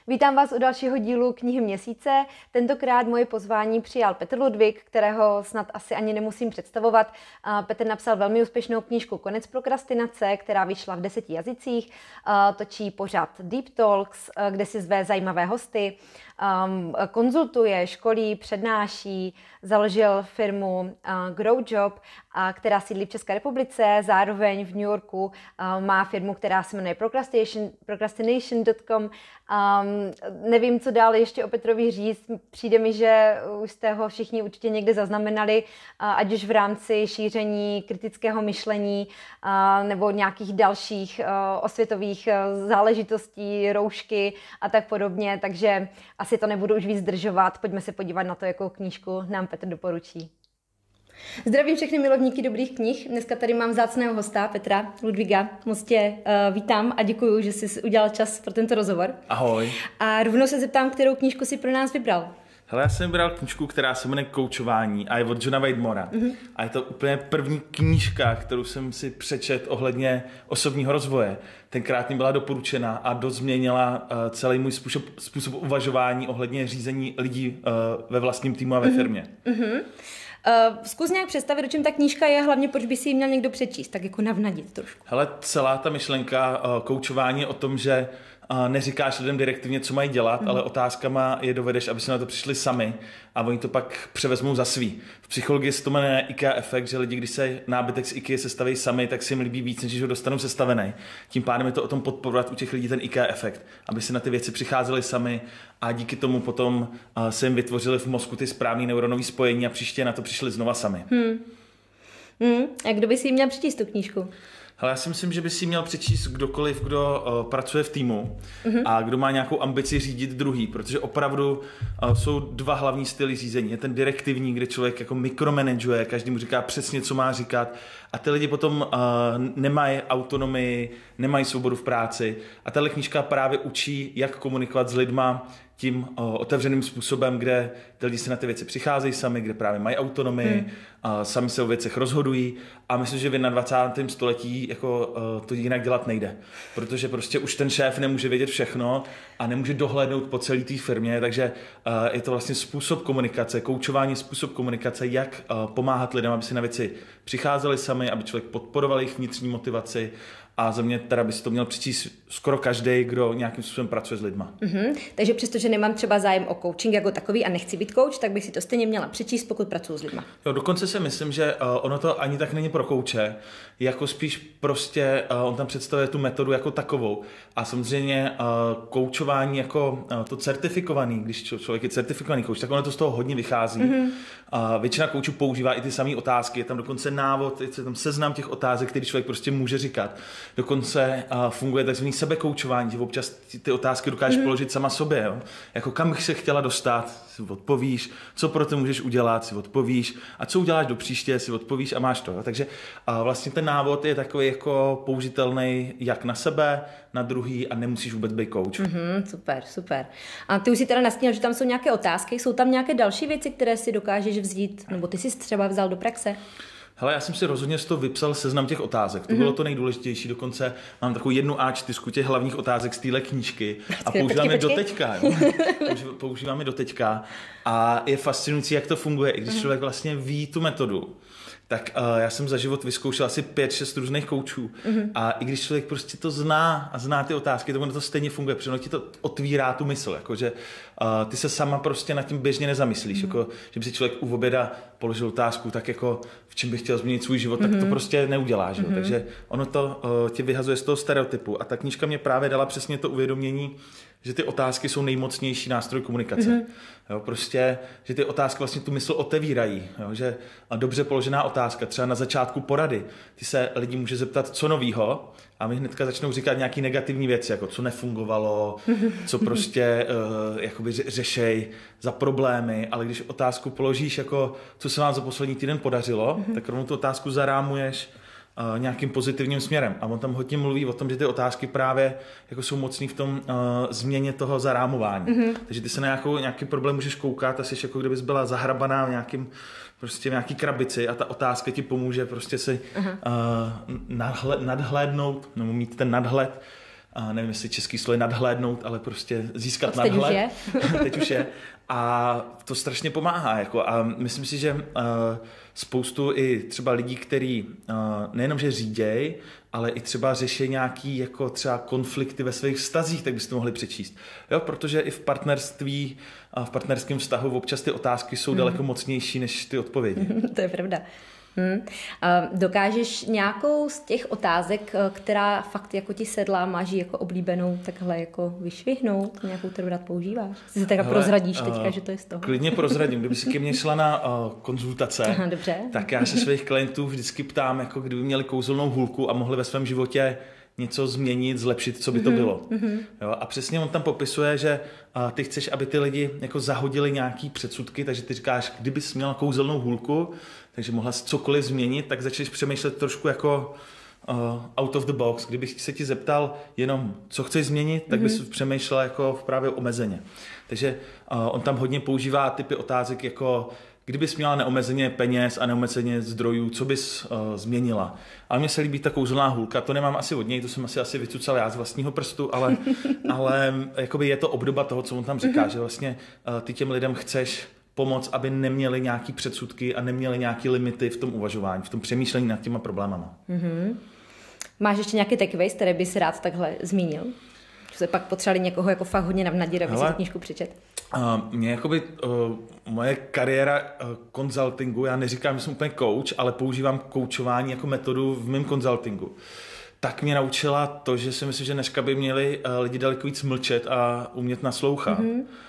Vítám vás u dalšího dílu Knihy měsíce. Tentokrát moje pozvání přijal Petr Ludvík, kterého snad asi ani nemusím představovat. Petr napsal velmi úspěšnou knížku Konec prokrastinace, která vyšla v 10 jazycích. Točí pořad Deep Talks, kde si zve zajímavé hosty. Konzultuje, školí, přednáší, založil firmu Grow Job, která sídlí v České republice, zároveň v New Yorku má firmu, která se jmenuje procrastination.com. Nevím, co dál ještě o Petrovi říct. Přijde mi, že už jste ho všichni určitě někde zaznamenali, ať už v rámci šíření kritického myšlení nebo nějakých dalších osvětových záležitostí, roušky a tak podobně. Takže asi to nebudu už víc zdržovat. Pojďme se podívat na to, jakou knížku nám Petr doporučí. Zdravím všechny milovníky dobrých knih. Dneska tady mám vzácného hosta, Petra Ludvíka. Moc tě vítám a děkuji, že jsi udělal čas pro tento rozhovor. Ahoj. A rovnou se zeptám, kterou knížku si pro nás vybral. Hele, já jsem vybral knížku, která se jmenuje Koučování a je od Johna Weidmora. A je to úplně první knížka, kterou jsem si přečet ohledně osobního rozvoje. Tenkrát mi byla doporučena a dost změnila celý můj způsob uvažování ohledně řízení lidí ve vlastním týmu a ve firmě. Zkus nějak představit, o čem ta knížka je, hlavně proč by si ji měl někdo přečíst, tak jako navnadit trošku. Hele, celá ta myšlenka koučování je o tom, že neříkáš lidem direktivně, co mají dělat, ale otázkama je dovedeš, aby se na to přišli sami a oni to pak převezmou za svý. V psychologii se to jmenuje IKEA efekt, že lidi, když se nábytek z IKEA sestaví sami, tak si jim líbí víc, než ho dostanou sestavený. Tím pádem je to o tom podporovat u těch lidí ten IKEA efekt, aby si na ty věci přicházeli sami a díky tomu potom se jim vytvořili v mozku ty správné neuronové spojení a příště na to přišli znova sami. A kdo by si ji měl přečíst tu knížku? Hele, já si myslím, že by si měl přečíst kdokoliv, kdo pracuje v týmu a kdo má nějakou ambici řídit druhý, protože opravdu jsou dva hlavní styly řízení. Je ten direktivní, kde člověk jako mikromanaguje, každý mu říká přesně, co má říkat a ty lidi potom nemají autonomii, nemají svobodu v práci a tahle knížka právě učí, jak komunikovat s lidma tím otevřeným způsobem, kde ty lidi se na ty věci přicházejí sami, kde právě mají autonomii, sami se o věcech rozhodují a myslím, že v 21. století jako to jinak dělat nejde, protože prostě už ten šéf nemůže vědět všechno a nemůže dohlédnout po celé té firmě, takže je to vlastně způsob komunikace, koučování způsob komunikace, jak pomáhat lidem, aby si na věci přicházeli sami, aby člověk podporoval jejich vnitřní motivaci. A za mě teda by si to měl přečíst skoro každý, kdo nějakým způsobem pracuje s lidma. Takže přestože nemám třeba zájem o coaching jako takový a nechci být coach, tak bych si to stejně měla přečíst, pokud pracuji s lidma. Jo, dokonce si myslím, že ono to ani tak není pro kouče, jako spíš prostě on tam představuje tu metodu jako takovou. A samozřejmě koučování jako to certifikovaný, když člověk je certifikovaný kouč, tak ono to z toho hodně vychází. Většina koučů používá i ty samé otázky, je tam dokonce návod, je tam seznam těch otázek, který člověk prostě může říkat. Dokonce funguje takzvaný sebekoučování, že občas ty otázky dokážeš položit sama sobě. Jo? Jako kam bych se chtěla dostat, si odpovíš, co pro to můžeš udělat, si odpovíš a co uděláš do příště, si odpovíš a máš to. Jo? Takže vlastně ten návod je takový jako použitelný jak na sebe, na druhý a nemusíš vůbec být coach. Super. A ty už si teda nastínil, že tam jsou nějaké otázky, jsou tam nějaké další věci, které si dokážeš vzít, nebo ty jsi třeba vzal do praxe? Hele, já jsem si rozhodně z toho vypsal seznam těch otázek. To bylo to nejdůležitější, dokonce mám takovou 1 A4 těch hlavních otázek z téhle knížky a používáme doteďka. Používáme doteďka a je fascinující, jak to funguje, i když člověk vlastně ví tu metodu. Tak já jsem za život vyzkoušel asi 5-6 různých koučů a i když člověk prostě to zná a zná ty otázky, to ono to stejně funguje, protože ono ti to otvírá tu mysl, jakože ty se sama prostě nad tím běžně nezamyslíš, jako, že by si člověk u oběda položil otázku, tak jako v čem bych chtěl změnit svůj život, tak to prostě neuděláš, takže ono to tě vyhazuje z toho stereotypu a ta knížka mě právě dala přesně to uvědomění, že ty otázky jsou nejmocnější nástroj komunikace. Jo, prostě, že ty otázky vlastně tu mysl otevírají. Jo, že dobře položená otázka, třeba na začátku porady, ty se lidi může zeptat, co novýho, a my hnedka začnou říkat nějaký negativní věci, jako co nefungovalo, co prostě jakoby řešej za problémy, ale když otázku položíš, jako co se vám za poslední týden podařilo, tak rovnou tu otázku zarámuješ nějakým pozitivním směrem. A on tam hodně mluví o tom, že ty otázky právě jako jsou mocný v tom změně toho zarámování. Takže ty se na nějaký problém můžeš koukat a jsi jako kdybys byla zahrabaná v nějaký krabici a ta otázka ti pomůže prostě si nadhlédnout, nebo mít ten nadhled nevím, jestli český slovo je nadhlédnout, ale prostě získat nadhled. Teď už je. A to strašně pomáhá. Jako. A myslím si, že spoustu i třeba lidí, kteří nejenom, že řídějí, ale i třeba řeší nějaký jako třeba konflikty ve svých vztazích, tak byste to mohli přečíst. Jo, protože i v partnerství, v partnerském vztahu občas ty otázky jsou daleko mocnější než ty odpovědi. To je pravda. Dokážeš nějakou z těch otázek, která fakt jako ti sedla, máš ji jako oblíbenou, takhle jako vyšvihnout, nějakou, kterou rád používáš? Si se takhle prozradíš teďka, že to je z toho. Klidně prozradím. Kdyby si ke mně šla na konzultace, dobře. Tak já se svých klientů vždycky ptám, jako kdyby měli kouzelnou hůlku a mohli ve svém životě něco změnit, zlepšit, co by to bylo. Jo, a přesně on tam popisuje, že ty chceš, aby ty lidi jako zahodili nějaký předsudky, takže ty říkáš, kdybys měla kouzelnou hůlku, takže mohla cokoliv změnit, tak začneš přemýšlet trošku jako out of the box. Kdybych se ti zeptal jenom, co chceš změnit, tak bys přemýšlel jako právě omezeně. Takže on tam hodně používá typy otázek jako kdybys měla neomezeně peněz a neomezeně zdrojů, co bys změnila? Ale mně se líbí ta kouzelná hůlka, to nemám asi od něj, to jsem asi vycucal já z vlastního prstu, ale jakoby je to obdoba toho, co on tam říká, že vlastně ty těm lidem chceš pomoct, aby neměli nějaký předsudky a neměli nějaký limity v tom uvažování, v tom přemýšlení nad těma problémama. Máš ještě nějaké takeaways, které bys rád takhle zmínil? Že se pak potřebovali někoho jako fakt hodně navnadit, aby si tu knížku přečet? Mě jakoby moje kariéra konzultingu, já neříkám, že jsem úplně coach, ale používám koučování jako metodu v mém konzultingu. Tak mě naučila to, že si myslím, že dneska by měli lidi daleko víc mlčet a umět naslouchat.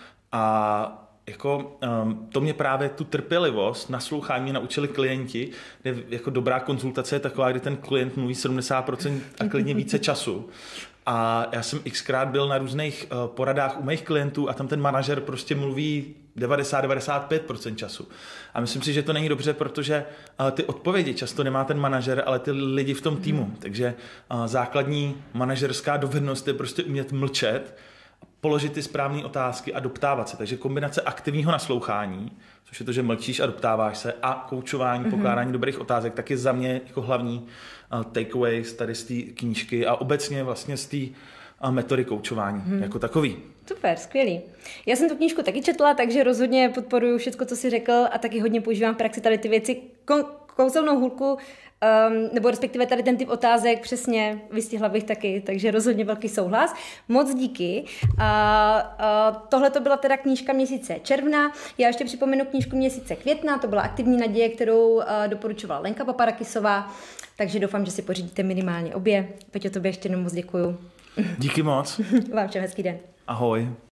A jako, to mě právě tu trpělivost, naslouchání naučili klienti, kde jako dobrá konzultace je taková, kdy ten klient mluví 70% a klidně více času. A já jsem xkrát byl na různých poradách u mých klientů a tam ten manažer prostě mluví 90-95% času. A myslím si, že to není dobře, protože ty odpovědi často nemá ten manažer, ale ty lidi v tom týmu. Takže základní manažerská dovednost je prostě umět mlčet, položit ty správné otázky a doptávat se. Takže kombinace aktivního naslouchání, což je to, že mlčíš a doptáváš se, a koučování, pokládání dobrých otázek, tak je za mě jako hlavní takeaways tady z té knížky a obecně vlastně z té metody koučování jako takový. Super, skvělý. Já jsem tu knížku taky četla, takže rozhodně podporuju všechno, co jsi řekl, a taky hodně používám v praxi tady ty věci. Kouzelnou hůlku, nebo respektive tady ten typ otázek přesně vystihla bych taky, takže rozhodně velký souhlas. Moc díky. Tohle to byla teda knížka měsíce června. Já ještě připomenu knížku měsíce května, to byla Aktivní naděje, kterou doporučovala Lenka Paparakisová, takže doufám, že si pořídíte minimálně obě. Peťo, tobě ještě jednou moc děkuju. Díky moc. Vám všem hezký den. Ahoj.